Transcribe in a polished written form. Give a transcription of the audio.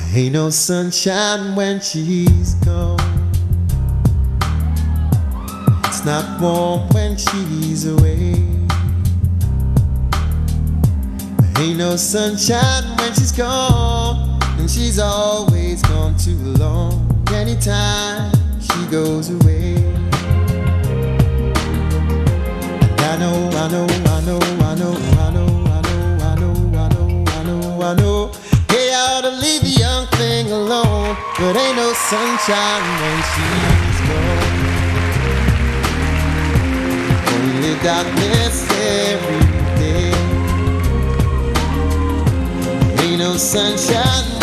Ain't no sunshine when she's gone. It's not warm when she's away. Ain't no sunshine when she's gone, and she's always gone too long. Anytime she goes away, and I know, I know, I know, I know, I know, I know, I know, I know, I know, I know. Hey, I ought to leave the young thing alone, but ain't no sunshine when she's gone. Only darkness every day. Ain't no sunshine